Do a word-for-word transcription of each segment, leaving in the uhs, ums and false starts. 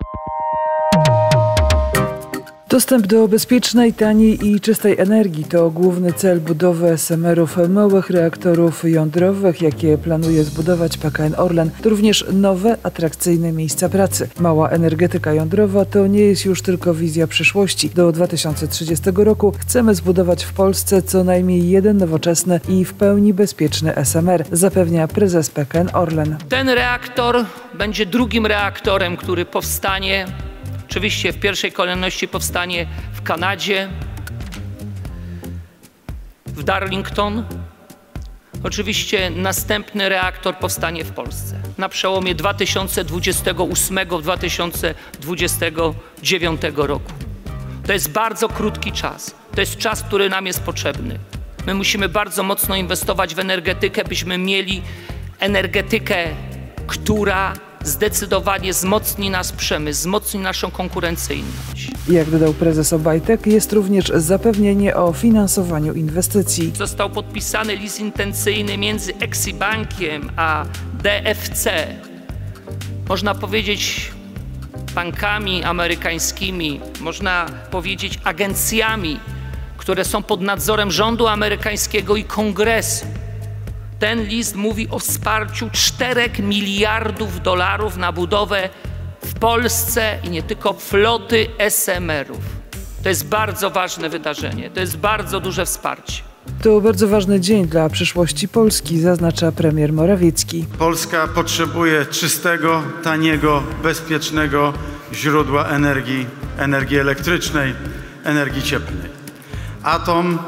Dostęp do bezpiecznej, taniej i czystej energii to główny cel budowy es em erów małych reaktorów jądrowych, jakie planuje zbudować P K N Orlen. To również nowe, atrakcyjne miejsca pracy. Mała energetyka jądrowa to nie jest już tylko wizja przyszłości. Do dwa tysiące trzydziestego roku chcemy zbudować w Polsce co najmniej jeden nowoczesny i w pełni bezpieczny es em er, zapewnia prezes P K N Orlen. Ten reaktor będzie drugim reaktorem, który powstanie. Oczywiście w pierwszej kolejności powstanie w Kanadzie, w Darlington. Oczywiście następny reaktor powstanie w Polsce na przełomie dwa tysiące dwudziestego ósmego do dwa tysiące dwudziestego dziewiątego roku. To jest bardzo krótki czas. To jest czas, który nam jest potrzebny. My musimy bardzo mocno inwestować w energetykę, byśmy mieli energetykę, która zdecydowanie wzmocni nasz przemysł, wzmocni naszą konkurencyjność. Jak dodał prezes Obajtek, jest również zapewnienie o finansowaniu inwestycji. Został podpisany list intencyjny między Exibankiem a D F C. Można powiedzieć bankami amerykańskimi, można powiedzieć agencjami, które są pod nadzorem rządu amerykańskiego i Kongresu. Ten list mówi o wsparciu czterech miliardów dolarów na budowę w Polsce i nie tylko floty es em erów. To jest bardzo ważne wydarzenie, to jest bardzo duże wsparcie. To bardzo ważny dzień dla przyszłości Polski, zaznacza premier Morawiecki. Polska potrzebuje czystego, taniego, bezpiecznego źródła energii, energii elektrycznej, energii cieplnej. Atom,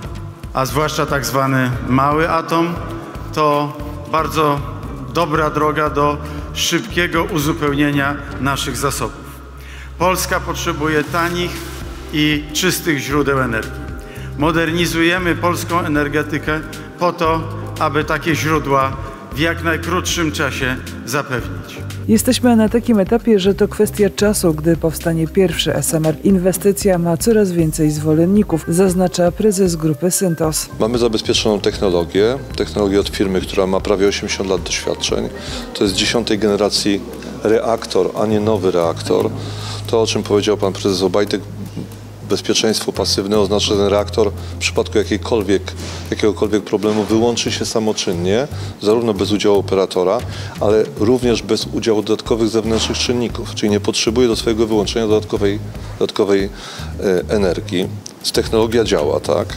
a zwłaszcza tak zwany mały atom, to bardzo dobra droga do szybkiego uzupełnienia naszych zasobów. Polska potrzebuje tanich i czystych źródeł energii. Modernizujemy polską energetykę po to, aby takie źródła w jak najkrótszym czasie zapewnić. Jesteśmy na takim etapie, że to kwestia czasu, gdy powstanie pierwszy es em er. Inwestycja ma coraz więcej zwolenników, zaznacza prezes grupy Syntos. Mamy zabezpieczoną technologię, technologię od firmy, która ma prawie osiemdziesiąt lat doświadczeń. To jest dziesiątej generacji reaktor, a nie nowy reaktor. To, o czym powiedział pan prezes Obajtek, bezpieczeństwo pasywne oznacza, że ten reaktor w przypadku jakiejkolwiek, jakiegokolwiek problemu wyłączy się samoczynnie, zarówno bez udziału operatora, ale również bez udziału dodatkowych zewnętrznych czynników, czyli nie potrzebuje do swojego wyłączenia dodatkowej, dodatkowej e, energii. Technologia działa, tak?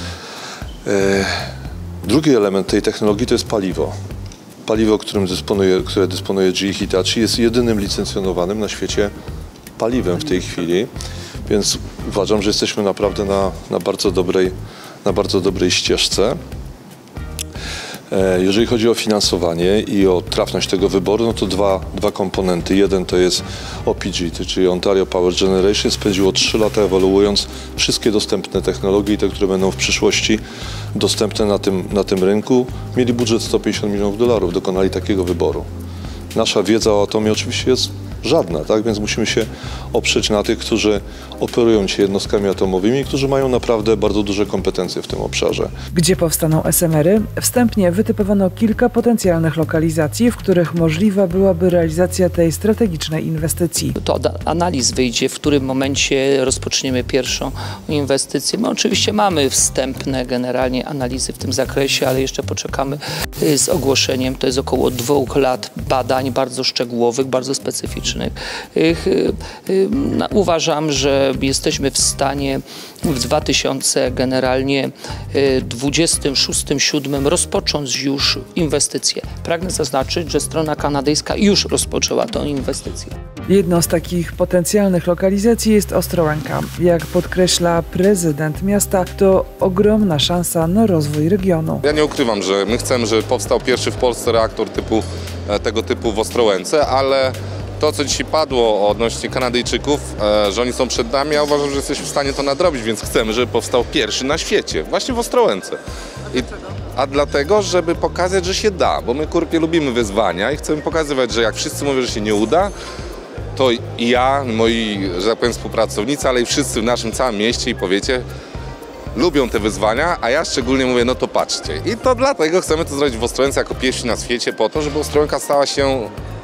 E, drugi element tej technologii to jest paliwo. Paliwo, którym dysponuje, które dysponuje G E Hitachi, jest jedynym licencjonowanym na świecie paliwem w tej chwili. Więc uważam, że jesteśmy naprawdę na, na, bardzo dobrej, na bardzo dobrej ścieżce. Jeżeli chodzi o finansowanie i o trafność tego wyboru, no to dwa, dwa komponenty. Jeden to jest O P G, czyli Ontario Power Generation. Spędziło trzy lata ewaluując wszystkie dostępne technologie i te, które będą w przyszłości dostępne na tym, na tym rynku. Mieli budżet sto pięćdziesiąt milionów dolarów, dokonali takiego wyboru. Nasza wiedza o atomie oczywiście jest żadna, tak? Więc musimy się oprzeć na tych, którzy operują dzisiaj jednostkami atomowymi, którzy mają naprawdę bardzo duże kompetencje w tym obszarze. Gdzie powstaną es em ery? Wstępnie wytypowano kilka potencjalnych lokalizacji, w których możliwa byłaby realizacja tej strategicznej inwestycji. To analiz wyjdzie, w którym momencie rozpoczniemy pierwszą inwestycję. My oczywiście mamy wstępne generalnie analizy w tym zakresie, ale jeszcze poczekamy z ogłoszeniem. To jest około dwóch lat badań bardzo szczegółowych, bardzo specyficznych. Uważam, że jesteśmy w stanie w dwa tysiące generalnie dwudziestym szóstym, siódmym rozpocząć już inwestycje. Pragnę zaznaczyć, że strona kanadyjska już rozpoczęła tę inwestycję. Jedną z takich potencjalnych lokalizacji jest Ostrołęka. Jak podkreśla prezydent miasta, to ogromna szansa na rozwój regionu. Ja nie ukrywam, że my chcemy, żeby powstał pierwszy w Polsce reaktor typu, tego typu w Ostrołęce, ale to, co dzisiaj padło odnośnie Kanadyjczyków, że oni są przed nami, ja uważam, że jesteśmy w stanie to nadrobić, więc chcemy, żeby powstał pierwszy na świecie, właśnie w Ostrołęce. I, a dlatego, żeby pokazać, że się da, bo my, kurpie, lubimy wyzwania i chcemy pokazywać, że jak wszyscy mówią, że się nie uda, to i ja, moi, że tak powiem, współpracownicy, ale i wszyscy w naszym całym mieście i powiecie lubią te wyzwania, a ja szczególnie mówię, no to patrzcie. I to dlatego chcemy to zrobić w Ostrołęce jako pierwsi na świecie po to, żeby Ostrołęka stała się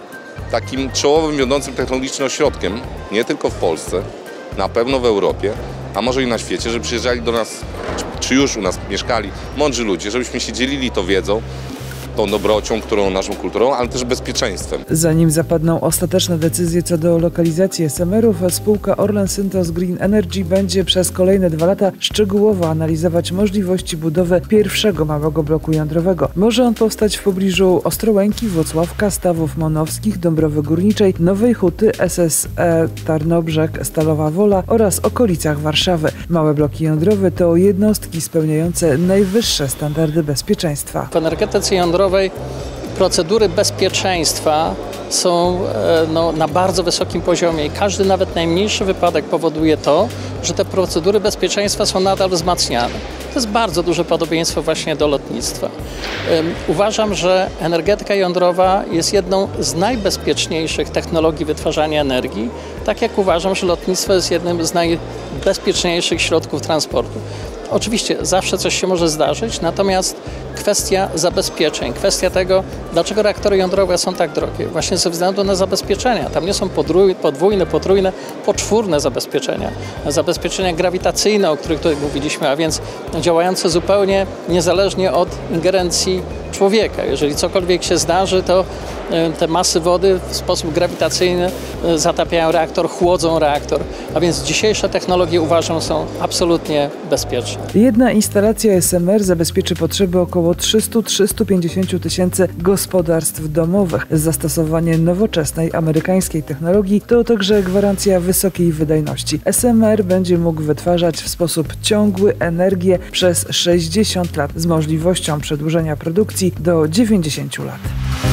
takim czołowym, wiodącym technologicznie ośrodkiem, nie tylko w Polsce, na pewno w Europie, a może i na świecie, że przyjeżdżali do nas, czy już u nas mieszkali mądrzy ludzie, żebyśmy się dzielili tą wiedzą, tą dobrocią, którą naszą kulturą, ale też bezpieczeństwem. Zanim zapadną ostateczne decyzje co do lokalizacji es em erów, spółka Orlen Synthos Green Energy będzie przez kolejne dwa lata szczegółowo analizować możliwości budowy pierwszego małego bloku jądrowego. Może on powstać w pobliżu Ostrołęki, Włocławka, Stawów Monowskich, Dąbrowy Górniczej, Nowej Huty, es es e Tarnobrzeg, Stalowa Wola oraz okolicach Warszawy. Małe bloki jądrowe to jednostki spełniające najwyższe standardy bezpieczeństwa. W energetyce jądrowej procedury bezpieczeństwa są no, na bardzo wysokim poziomie i każdy nawet najmniejszy wypadek powoduje to, że te procedury bezpieczeństwa są nadal wzmacniane. To jest bardzo duże podobieństwo właśnie do lotnictwa. Uważam, że energetyka jądrowa jest jedną z najbezpieczniejszych technologii wytwarzania energii, tak jak uważam, że lotnictwo jest jednym z najbezpieczniejszych środków transportu. Oczywiście zawsze coś się może zdarzyć, natomiast kwestia zabezpieczeń, kwestia tego, dlaczego reaktory jądrowe są tak drogie, właśnie ze względu na zabezpieczenia. Tam nie są podwójne, potrójne, poczwórne zabezpieczenia. Zabezpieczenia grawitacyjne, o których tutaj mówiliśmy, a więc działające zupełnie niezależnie od ingerencji człowieka. Jeżeli cokolwiek się zdarzy, to te masy wody w sposób grawitacyjny zatapiają reaktor, chłodzą reaktor. A więc dzisiejsze technologie, uważam, są absolutnie bezpieczne. Jedna instalacja es em er zabezpieczy potrzeby około trzysta do trzystu pięćdziesięciu tysięcy gospodarstw domowych. Zastosowanie nowoczesnej amerykańskiej technologii to także gwarancja wysokiej wydajności. es em er będzie mógł wytwarzać w sposób ciągły energię przez sześćdziesiąt lat z możliwością przedłużenia produkcji do dziewięćdziesięciu lat.